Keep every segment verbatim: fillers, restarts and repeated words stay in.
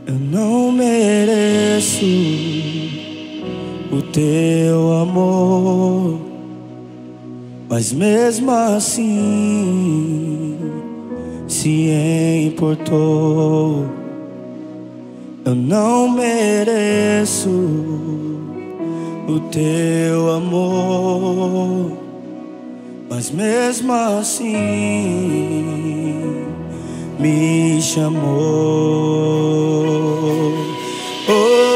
Eu não mereço o teu amor, mas mesmo assim se importou. Eu não mereço o teu amor, mas mesmo assim me chamou. Oh,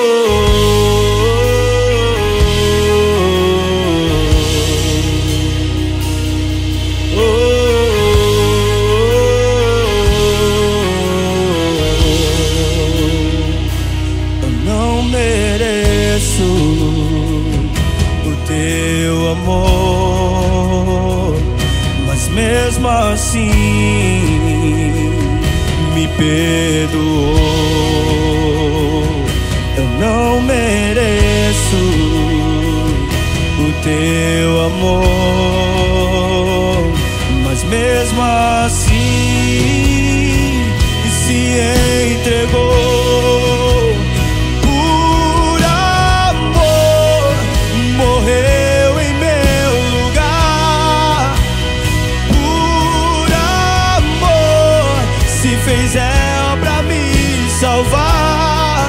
oh, oh, oh. Eu não mereço o teu amor, mas mesmo assim me perdoou. Eu não mereço o teu amor, mas mesmo assim se entregou. Por amor, morreu em meu lugar. Por amor, se fez réu pra me salvar.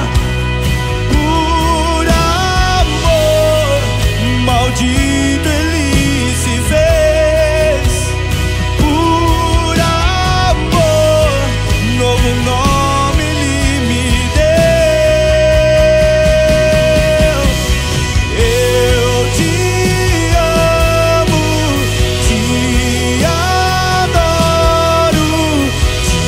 Por amor, maldito ele se fez. Por amor, novo nome ele me deu. Eu te amo, te adoro, te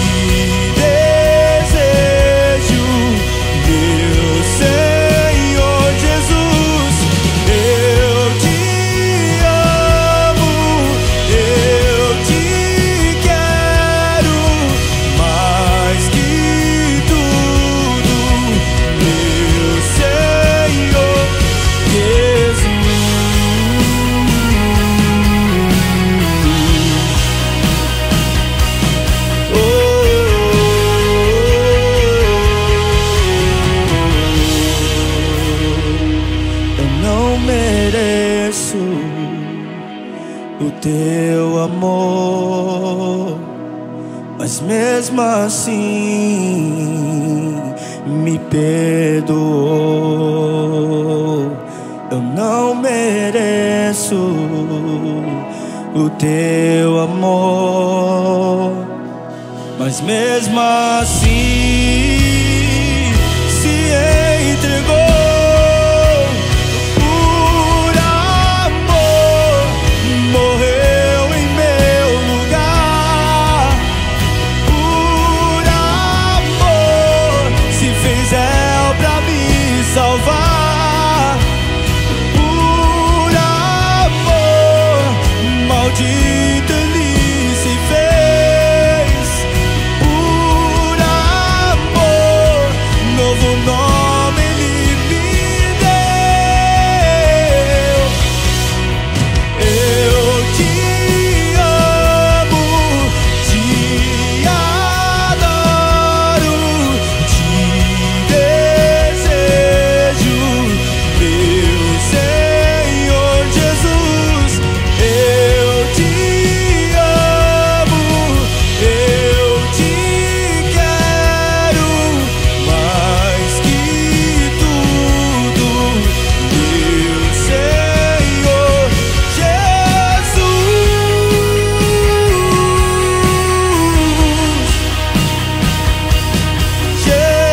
desejo, meu Senhor Jesus. Eu te amo, eu te quero mais que tudo, meu Senhor Jesus. Oh, eu não mereço o teu amor, mas mesmo assim me perdoou. Eu não mereço o teu amor, mas mesmo assim se entregou. Por amor, morreu em meu lugar. Por amor, se fez réu pra me salvar. Por amor, maldito ele se fez. Por amor, novo nome ele me deu. Eu te amo, te adoro, te desejo, meu Senhor Jesus. Eu te amo, eu te quero mais que tudo, meu Senhor Jesus.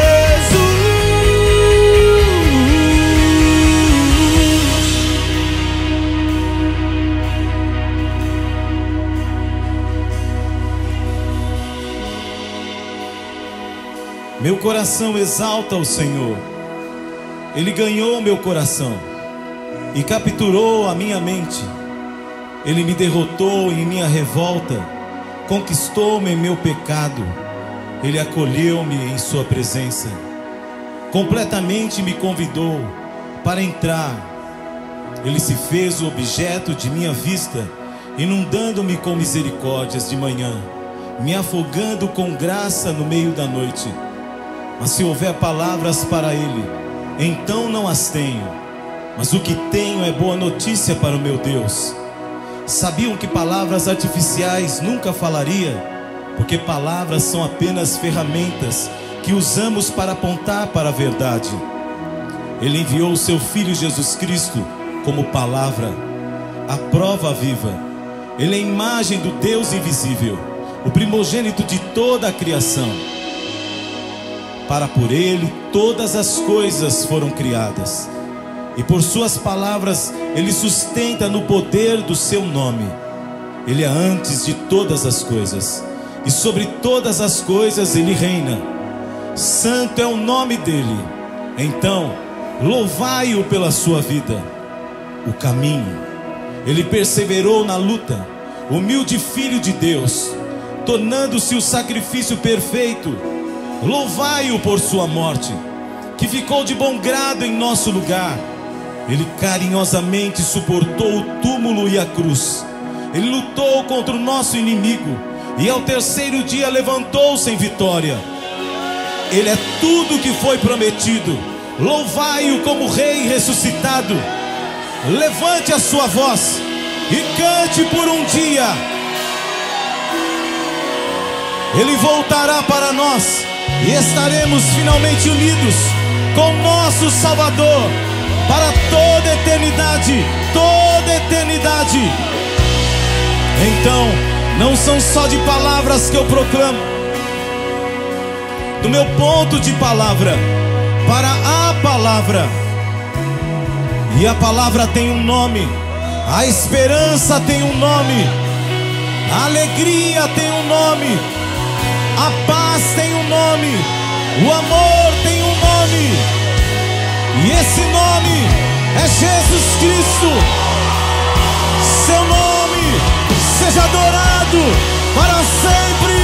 Meu coração exalta o Senhor. Ele ganhou meu coração e capturou a minha mente. Ele me derrotou em minha revolta, conquistou-me em meu pecado. Ele acolheu-me em sua presença, completamente me convidou para entrar. Ele se fez o objeto de minha vista, inundando-me com misericórdias de manhã, me afogando com graça no meio da noite. Mas se houver palavras para ele, então não as tenho. Mas o que tenho é boa notícia para o meu Deus. Sabiam que palavras artificiais nunca falaria? Porque palavras são apenas ferramentas que usamos para apontar para a verdade. Ele enviou o seu Filho Jesus Cristo como palavra, a prova viva. Ele é a imagem do Deus invisível, o primogênito de toda a criação. Para por ele todas as coisas foram criadas, e por suas palavras ele sustenta no poder do seu nome. Ele é antes de todas as coisas, e sobre todas as coisas ele reina. Santo é o nome dele. Então louvai-o pela sua vida. O caminho, ele perseverou na luta, humilde filho de Deus, tornando-se o sacrifício perfeito. Louvai-o por sua morte, que ficou de bom grado em nosso lugar. Ele carinhosamente suportou o túmulo e a cruz. Ele lutou contra o nosso inimigo, e ao terceiro dia levantou-se em vitória. Ele é tudo o que foi prometido. Louvai-o como rei ressuscitado. Levante a sua voz e cante por um dia. Ele voltará para nós, e estaremos finalmente unidos com nosso Salvador para toda a eternidade, toda a eternidade. Então, não são só de palavras que eu proclamo. Do meu ponto de palavra para a palavra. E a palavra tem um nome, a esperança tem um nome, a alegria tem um nome, a paz tem um nome, o amor tem um nome, e esse nome é Jesus Cristo. Seu nome seja adorado para sempre.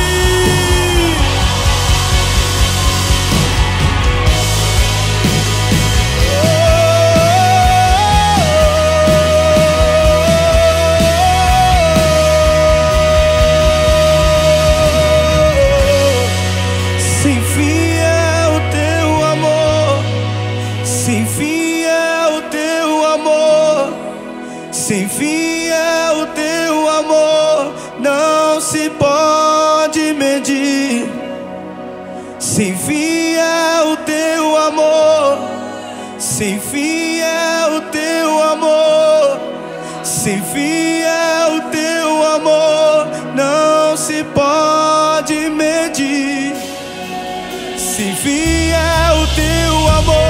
Sem fim é o teu amor, não se pode medir. Sem fim é o teu amor, sem fim é o teu amor, sem fim é o teu amor, não se pode medir. Sem fim é o teu amor.